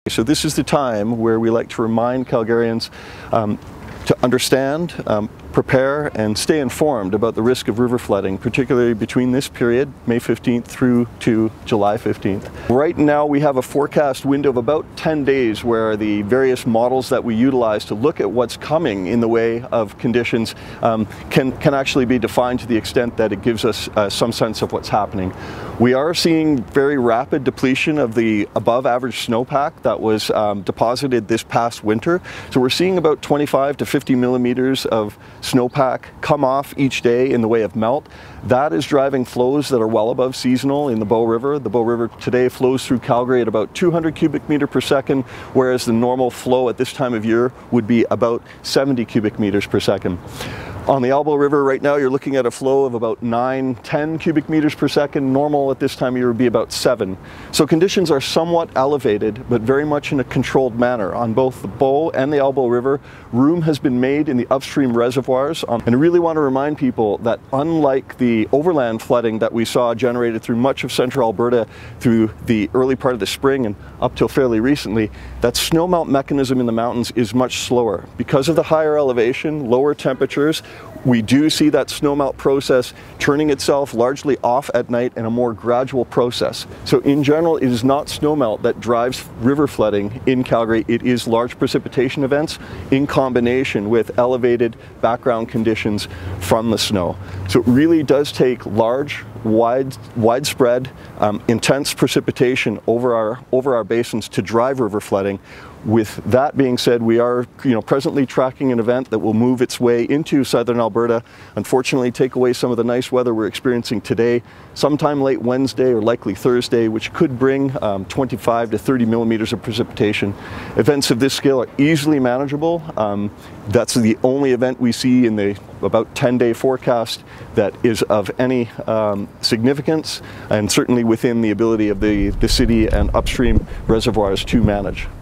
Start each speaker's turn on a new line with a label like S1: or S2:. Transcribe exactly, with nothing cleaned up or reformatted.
S1: So this is the time where we like to remind Calgarians um, to understand, um, prepare and stay informed about the risk of river flooding, particularly between this period, May fifteenth through to July fifteenth. Right now we have a forecast window of about ten days where the various models that we utilize to look at what's coming in the way of conditions um, can, can actually be defined to the extent that it gives us uh, some sense of what's happening. We are seeing very rapid depletion of the above average snowpack that was um, deposited this past winter. So we're seeing about twenty-five to fifty millimeters of snowpack come off each day in the way of melt. That is driving flows that are well above seasonal in the Bow River. The Bow River today flows through Calgary at about two hundred cubic meter per second, whereas the normal flow at this time of year would be about seventy cubic meters per second. On the Elbow River right now you're looking at a flow of about nine, ten cubic meters per second. Normal at this time of year would be about seven. So conditions are somewhat elevated, but very much in a controlled manner. On both the Bow and the Elbow River, room has been made in the upstream reservoirs. Um, and I really want to remind people that unlike the overland flooding that we saw generated through much of central Alberta through the early part of the spring and up till fairly recently, that snowmelt mechanism in the mountains is much slower. Because of the higher elevation, lower temperatures, we do see that snowmelt process turning itself largely off at night in a more gradual process. So in general, it is not snowmelt that drives river flooding in Calgary. It is large precipitation events in combination with elevated background conditions from the snow. So it really does take large, wide, widespread, um, intense precipitation over our, over our basins to drive river flooding. With that being said, we are you know, presently tracking an event that will move its way into southern Alberta. Unfortunately, take away some of the nice weather we're experiencing today, sometime late Wednesday or likely Thursday, which could bring um, twenty-five to thirty millimeters of precipitation. Events of this scale are easily manageable. Um, that's the only event we see in the about ten day forecast that is of any um, significance, and certainly within the ability of the, the city and upstream reservoirs to manage.